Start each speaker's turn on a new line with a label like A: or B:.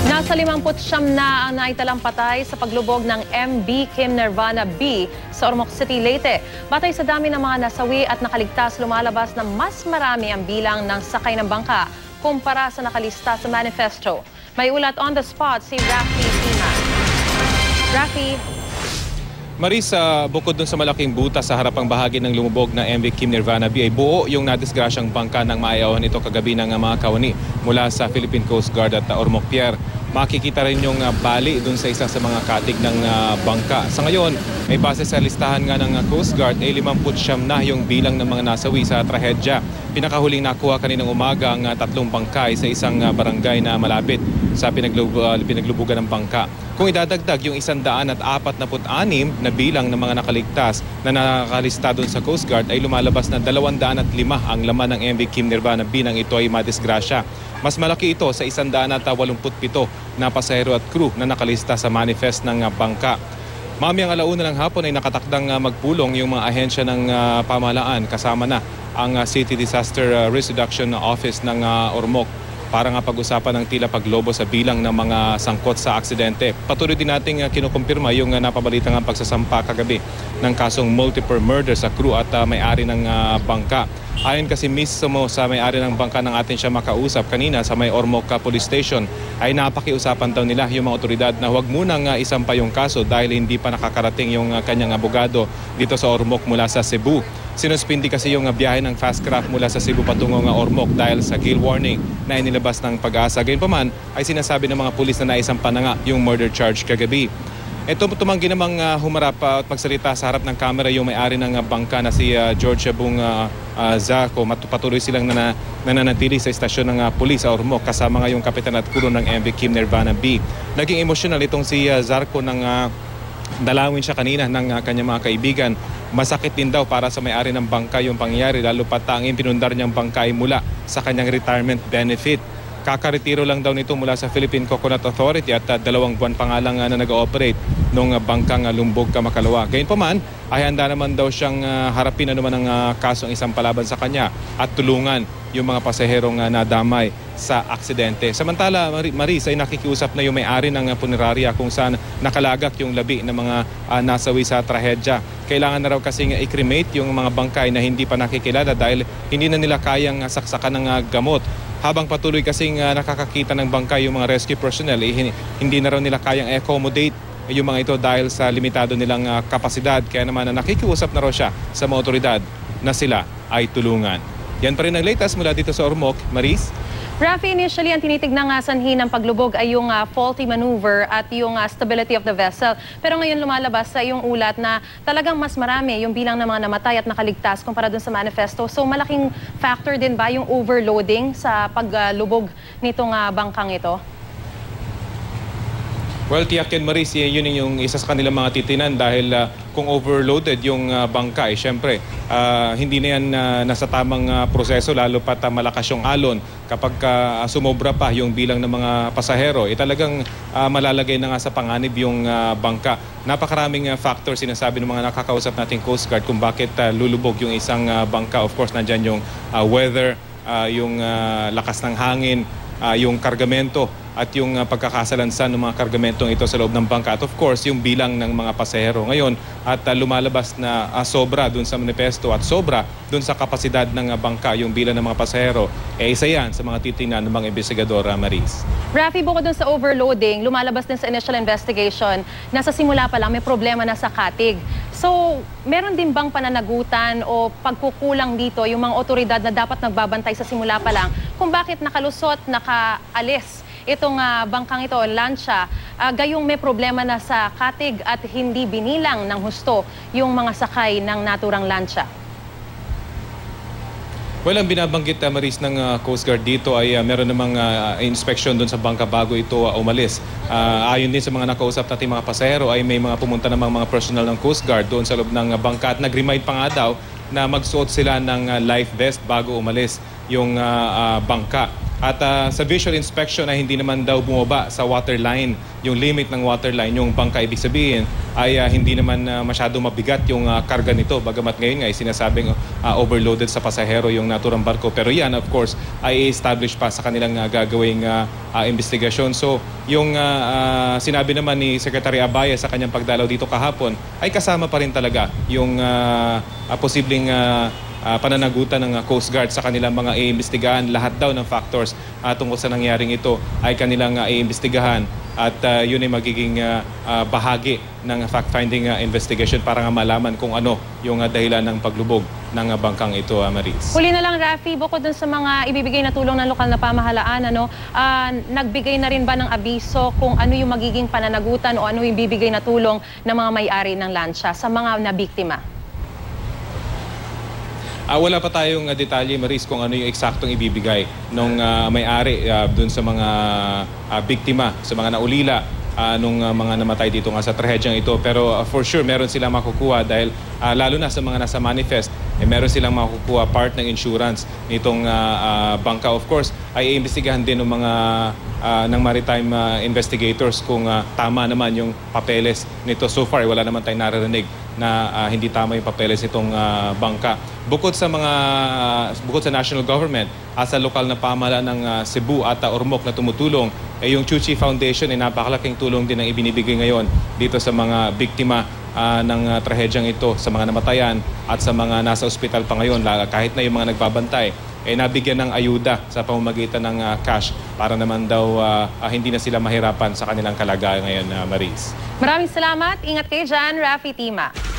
A: Nasa 59 na ang naitalang patay sa paglubog ng MV Kim Nirvana B sa Ormoc City, Leyte. Batay sa dami ng mga nasawi at nakaligtas, lumalabas na mas marami ang bilang ng sakay ng bangka kumpara sa nakalista sa manifesto. May ulat on the spot si Rafi Siman. Rafi.
B: Marisa, bukod dun sa malaking butas sa harapang bahagi ng lumubog na MV Kim Nirvana B ay buo yung nadisgrasyang bangka ng maayawan ito kagabi ng mga kawani mula sa Philippine Coast Guard at Ormoc Pier. Makikita rin yung bali dun sa isa sa mga katig ng bangka. Sa ngayon, ay base sa listahan nga ng Coast Guard ay 59 na yung bilang ng mga nasawi sa trahedya. Pinakahuling nakuha kaninang umaga ang 3 bangkay sa isang barangay na malapit sa pinaglubugan ng bangka. Kung idadagdag yung 146 na bilang ng mga nakaligtas na nakalista doon sa Coast Guard ay lumalabas na 205 ang laman ng MV Kim Nirvana B nang ito ay madisgrasya. Mas malaki ito sa 187 na pasahero at crew na nakalista sa manifest ng bangka. Mamayang 1:00 ng hapon ay nakatakdang magpulong yung mga ahensya ng pamahalaan kasama na ang City Disaster Risk Reduction Office ng Ormoc para nga pag-usapan ng tila paglobo sa bilang ng mga sangkot sa aksidente. Patuloy din nating kinukumpirma yung napabalitang pagsasampa kagabi ng kasong multiple murder sa crew at may-ari ng bangka. Ayon kasi mismo sa may-ari ng bangka ng atin siya makausap kanina sa may Ormoc Police Station ay napakiusapan daw nila yung mga otoridad na huwag munang isampa yung kaso dahil hindi pa nakakarating yung kanyang abogado dito sa Ormoc mula sa Cebu. Sinuspindi kasi yung biyahe ng fast craft mula sa Cebu patungo Ormoc dahil sa gale warning na inilabas ng Pag-asa. Gayunpaman ay sinasabi ng mga pulis na naisampa na nga yung murder charge kagabi. Ito tumanggi namang humarap at magsalita sa harap ng kamera yung may-ari ng bangka na si George Bung Zarco. Patuloy silang nananatili sa istasyon ng pulis sa Ormoc kasama nga yung kapitan at crew ng MV Kim Nirvana B. Naging emosyonal itong si Zarco nang dalawin siya kanina ng kanyang mga kaibigan. Masakit din daw para sa may-ari ng bangka yung pangyayari lalo pat ang pinundar niyang bangka ay mula sa kanyang retirement benefit. Kakaretiro lang daw nito mula sa Philippine Coconut Authority at 2 buwan pa nga lang na nag-ooperate nung bangkang Lumbog, Kamakalawa. Gayunpaman ay handa naman daw siyang harapin anuman ang kasong isang palaban sa kanya at tulungan yung mga pasaherong nadamay sa aksidente. Samantala, Maris, ay nakikiusap na yung may-ari ng punerarya kung saan nakalagak yung labi ng mga nasawi sa trahedya. Kailangan na raw kasing i-cremate yung mga bangkay na hindi pa nakikilala dahil hindi na nila kayang saksakan ng gamot. Habang patuloy kasing nakakakita ng bangkay yung mga rescue personnel, hindi na raw nila kayang accommodate yung mga ito dahil sa limitado nilang kapasidad. Kaya naman nakikiusap na raw siya sa mga otoridad na sila ay tulungan. Yan pa rin ang latest mula dito sa Ormoc. Maris?
A: Rafi, initially ang tinitignan nga sanhi ng paglubog ay yung faulty maneuver at yung stability of the vessel. Pero ngayon lumalabas sa yung ulat na talagang mas marami yung bilang ng mga namatay at nakaligtas kumpara dun sa manifesto. So malaking factor din ba yung overloading sa paglubog nitong bangkang ito?
B: Well, tiyakin Maris, yun yung isa sa kanilang mga titinan dahil kung overloaded yung bangka, syempre hindi na yan nasa tamang proseso lalo pat malakas yung alon. Kapag sumobra pa yung bilang ng mga pasahero, talagang malalagay na nga sa panganib yung bangka. Napakaraming factors sinasabi ng mga nakakausap nating Coast Guard kung bakit lulubog yung isang bangka. Of course, nandyan yung weather, yung lakas ng hangin, yung kargamento at yung pagkakasalansan ng mga kargamentong ito sa loob ng bangka at of course yung bilang ng mga pasahero ngayon at lumalabas na sobra dun sa manifesto at sobra dun sa kapasidad ng bangka yung bilang ng mga pasahero isa yan sa mga titingnan ng mga investigador. Maris.
A: Rafi, bukod dun sa overloading, lumalabas din sa initial investigation na sa simula pa lang may problema na sa katig. So, meron din bang pananagutan o pagkukulang dito yung mga otoridad na dapat nagbabantay sa simula pa lang kung bakit nakalusot, nakaalis itong bangkang ito, lansya, gayong may problema na sa katig at hindi binilang ng husto yung mga sakay ng naturang lansya?
B: Well, ang binabanggit Maris ng Coast Guard dito ay meron namang inspection doon sa bangka bago ito umalis. Ayon din sa mga nakausap nating mga pasahero ay may mga pumunta namang mga personnel ng Coast Guard doon sa loob ng bangka at nag-remind pa nga daw na magsuot sila ng life vest bago umalis yung bangka. At sa visual inspection ay hindi naman daw bumaba sa waterline, yung limit ng waterline, yung bangka. Ibig sabihin ay hindi naman masyado mabigat yung karga nito. Bagamat ngayon nga ay sinasabing overloaded sa pasahero yung naturang barko. Pero yan of course ay establish pa sa kanilang gagawing investigasyon. So yung sinabi naman ni Secretary Abaya sa kanyang pagdalaw dito kahapon ay kasama pa rin talaga yung posibleng pananagutan ng Coast Guard sa kanilang mga iimbestigahan. Lahat daw ng factors tungkol sa nangyaring ito ay kanilang iimbestigahan at yun ay magiging bahagi ng fact-finding investigation para nga malaman kung ano yung dahilan ng paglubog ng bangkang ito, Maris.
A: Huli na lang, Rafi, bukod dun sa mga ibibigay na tulong ng lokal na pamahalaan, nagbigay na rin ba ng abiso kung ano yung magiging pananagutan o ano yung ibibigay na tulong ng mga may-ari ng lansya sa mga nabiktima?
B: Wala pa tayong detalye, Maris, kung ano yung eksaktong ibibigay ng may-ari dun sa mga biktima, sa mga naulila nung mga namatay dito nga sa trahedyang ito. Pero for sure, meron silang makukuha dahil lalo na sa mga nasa manifest, meron silang makukuha part ng insurance nitong bangka. Of course, ay iimbestigahan din ng mga ng maritime investigators kung tama naman yung papeles nito. So far, wala naman tayong naririnig na hindi tama yung papeles nitong bangka. Bukod sa national government at sa lokal na pamahalaan ng Cebu at Ormoc na tumutulong, yung Chuchi Foundation ay napakalaking tulong din ang ibinibigay ngayon dito sa mga biktima ng trahedyang ito, sa mga namatayan at sa mga nasa ospital pa ngayon, kahit na yung mga nagbabantay, nabigyan ng ayuda sa pamamagitan ng cash para naman daw hindi na sila mahirapan sa kanilang kalagayan ngayon, Maris.
A: Maraming salamat. Ingat kayo dyan, Rafi Tima.